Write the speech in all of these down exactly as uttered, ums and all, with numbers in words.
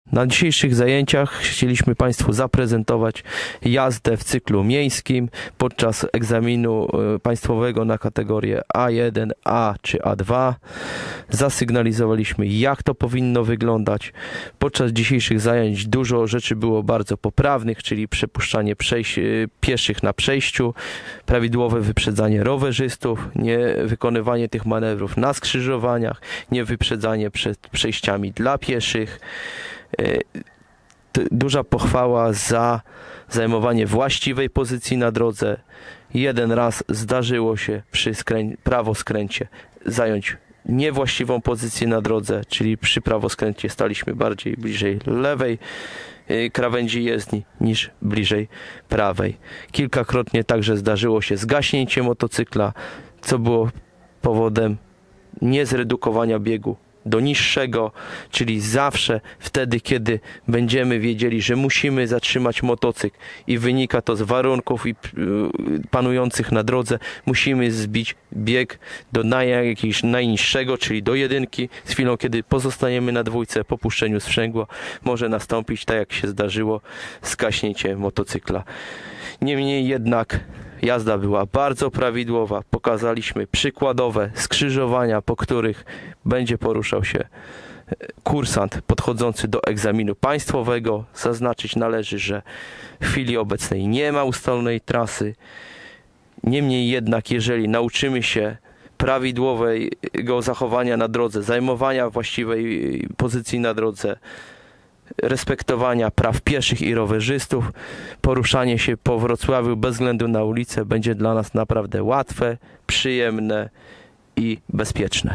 Na dzisiejszych zajęciach chcieliśmy Państwu zaprezentować jazdę w cyklu miejskim podczas egzaminu państwowego na kategorię A jeden, A czy A dwa. Zasygnalizowaliśmy, jak to powinno wyglądać. Podczas dzisiejszych zajęć dużo rzeczy było bardzo poprawnych, czyli przepuszczanie przejść, pieszych na przejściu, prawidłowe wyprzedzanie rowerzystów, nie wykonywanie tych manewrów na skrzyżowaniach, nie wyprzedzanie przed przejściami dla pieszych. Duża pochwała za zajmowanie właściwej pozycji na drodze. Jeden raz zdarzyło się przy skrę... prawoskręcie zająć niewłaściwą pozycję na drodze, czyli przy prawoskręcie staliśmy bardziej bliżej lewej krawędzi jezdni niż bliżej prawej. Kilkakrotnie także zdarzyło się zgaśnięcie motocykla, co było powodem niezredukowania biegu do niższego, czyli zawsze wtedy, kiedy będziemy wiedzieli, że musimy zatrzymać motocykl i wynika to z warunków i panujących na drodze, musimy zbić bieg do naj, jakiegoś najniższego, czyli do jedynki. Z chwilą, kiedy pozostaniemy na dwójce, po puszczeniu sprzęgła może nastąpić, tak jak się zdarzyło, zgaśnięcie motocykla. Niemniej jednak jazda była bardzo prawidłowa. Pokazaliśmy przykładowe skrzyżowania, po których będzie poruszał się kursant podchodzący do egzaminu państwowego. Zaznaczyć należy, że w chwili obecnej nie ma ustalonej trasy. Niemniej jednak, jeżeli nauczymy się prawidłowego zachowania na drodze, zajmowania właściwej pozycji na drodze, respektowania praw pieszych i rowerzystów, poruszanie się po Wrocławiu bez względu na ulicę będzie dla nas naprawdę łatwe, przyjemne i bezpieczne.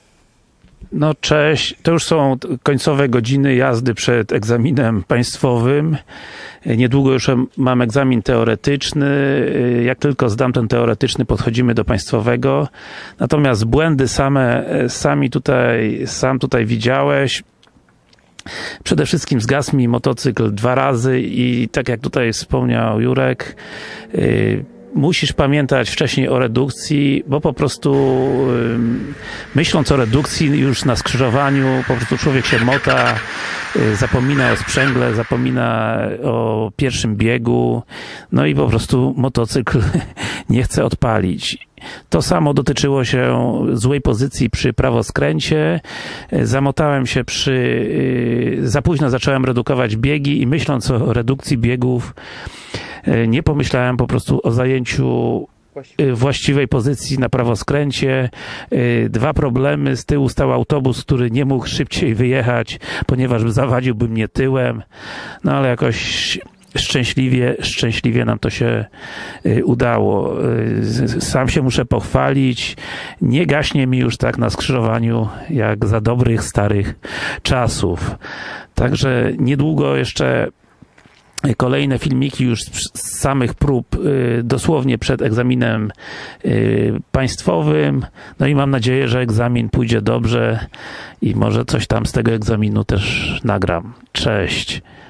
No cześć, to już są końcowe godziny jazdy przed egzaminem państwowym. Niedługo już mam egzamin teoretyczny. Jak tylko zdam ten teoretyczny, podchodzimy do państwowego. Natomiast błędy same, sami tutaj, sam tutaj widziałeś. Przede wszystkim zgasł mi motocykl dwa razy i tak jak tutaj wspomniał Jurek, yy, musisz pamiętać wcześniej o redukcji, bo po prostu yy, myśląc o redukcji już na skrzyżowaniu, po prostu człowiek się mota, yy, zapomina o sprzęgle, zapomina o pierwszym biegu, no i po prostu motocykl nie chce odpalić. To samo dotyczyło się złej pozycji przy prawoskręcie. Zamotałem się przy... Za późno zacząłem redukować biegi i myśląc o redukcji biegów nie pomyślałem po prostu o zajęciu właściwej pozycji na prawoskręcie. Dwa problemy. Z tyłu stał autobus, który nie mógł szybciej wyjechać, ponieważ zawadziłby mnie tyłem. No ale jakoś Szczęśliwie, szczęśliwie nam to się udało. Sam się muszę pochwalić. Nie gaśnie mi już tak na skrzyżowaniu, jak za dobrych, starych czasów. Także niedługo jeszcze kolejne filmiki już z samych prób, dosłownie przed egzaminem państwowym. No i mam nadzieję, że egzamin pójdzie dobrze i może coś tam z tego egzaminu też nagram. Cześć!